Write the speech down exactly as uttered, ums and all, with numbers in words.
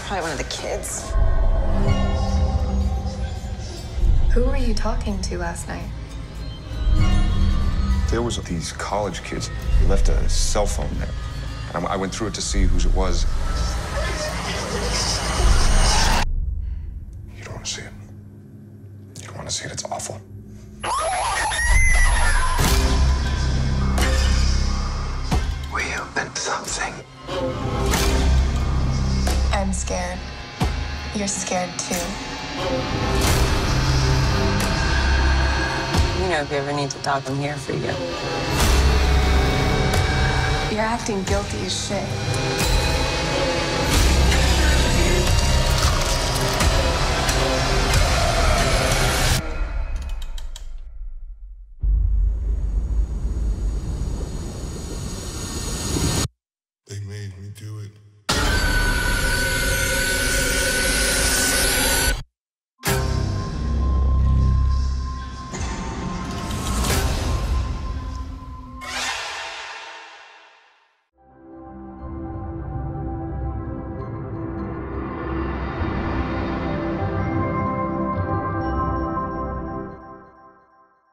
Probably one of the kids. Who were you talking to last night? There was these college kids who left a cell phone there. And I went through it to see whose it was. You don't want to see it. You don't want to see it. It's awful. We opened something. I'm scared. You're scared too. You know, if you ever need to talk, I'm here for you. You're acting guilty as shit.